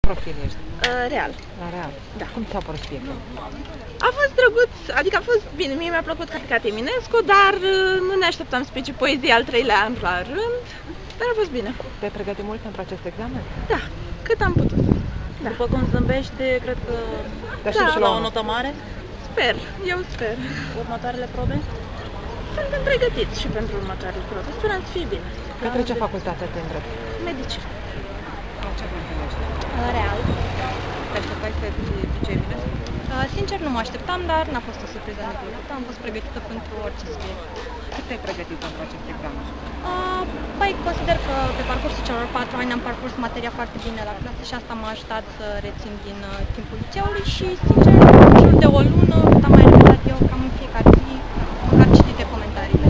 profil ești? Real. La Real? Da. Cum ți-a părut subiectul? A fost drăguț, adică a fost bine, mie mi-a plăcut Catica Eminescu, dar nu ne așteptam să pice poezie al 3-lea an la rând, dar a fost bine. Te-ai pregătit mult pentru acest examen? Da, cât am putut. Da. După cum zâmbește, cred că Te aștepți și la o notă mare. Sper, eu sper. Următoarele probe? Suntem pregătiți și pentru următoarele probe, sperăm să fie bine. Către ce facultate te îndrepți? Medici. La ce profil ești? Real. Te așteptai să pice Eminescu? Sincer nu mă așteptam, dar n-a fost o surpriză neplăcută, am fost pregătită pentru orice subiect. Cât te-ai pregătit pentru acest examen? Păi consider că pe parcursul celor 4 ani am parcurs materia foarte bine la clasă și asta m-a ajutat să rețin din timpul liceului și, sincer, în jur de o lună, cât am mai repetat eu cam în fiecare zi, măcar citite comentariile.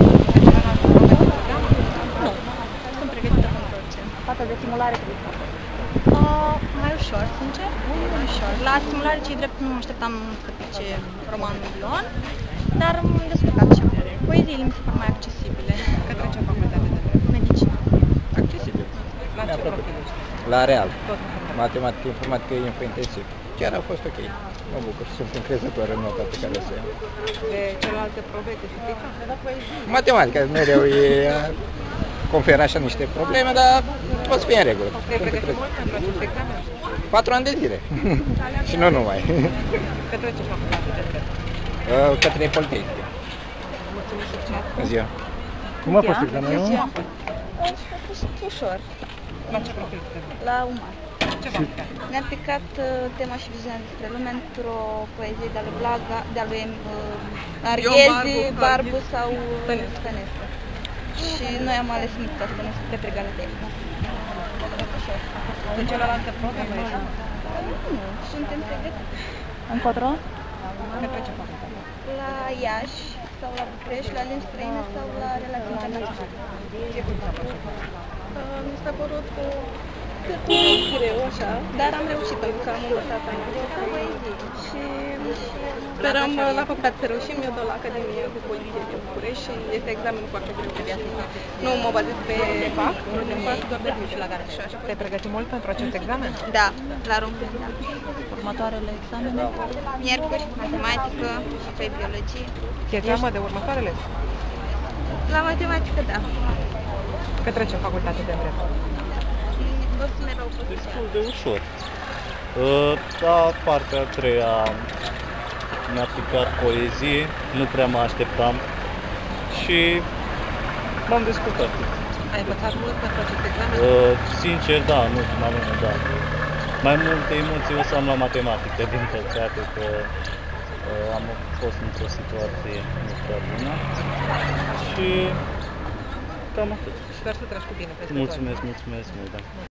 Nu, sunt pregătită pentru orice. Partea de simulare cât de Mai ușor, sincer, mai ușor. La simulare, cei drept, nu mă așteptam să pice romanul Ion, dar am descurcat și poeziile mi se par mai accesibile. Către ce facultate te îndrepți? Medicină. Accesibil. La ce profil ești? La Real. Tot Matematică, informatică, info-intensiv. Chiar a fost ok. Mă bucur, sunt încrezător în nota pe care o să iau. de celelalte probe te și frică? Matematica mereu e conferă așa niște probleme, dar o să fie în regulă. Te-ai pregătit mult pentru acest examen? 4 ani de zile. Și nu numai. Către ce facultate te îndrepți? Către Politehnică. Mulțumim succes! Bună ziua! Cum a fost examenul? A fost ușor, La ce profil te îndrepți? la umar. Ce facultate? Ne-a picat tema și viziunea despre lume într-o poezie de-a lui Blaga, de-a lui Ariezi, Barbu sau Stănescu. Și noi am ales Micta Stănescu către Galateica. De celelalte probe nu ești? Nu, suntem pregătiți. Încotro? Către ce facultate? La Iași sau la București, la limbi străine sau la relații internaționale. Ce cum ți-a părut? Mi s-a părut cât greu, așa, dar am reușit pentru că am învățat anglică și sperăm la facultate să reușim. Eu dau la Academie de Poezie din București și este examenul foarte greu de viață. Nu mă bazez pe fac, doar de și la care și așa. Te-ai pregătit mult pentru acest examen? Da, la român, da. Următoarele examene? Miercuri, matematică și pe biologie. Ți-e teamă de următoarele? La matematică, da. Către ce facultate te îndrepți? O să mereu poziția. Destul de ușor. La partea a treia mi-a picat poezie, nu prea mă așteptam și m-am descurcat. Ai învățat mult pentru acest examen? Sincer, da, în ultima lună, da. Mai multe emoții o să am la matematică, din păcate, că am fost într-o situație nu prea bună și cam atât. Sper să treci cu bine peste tot. Mulțumesc mult, da.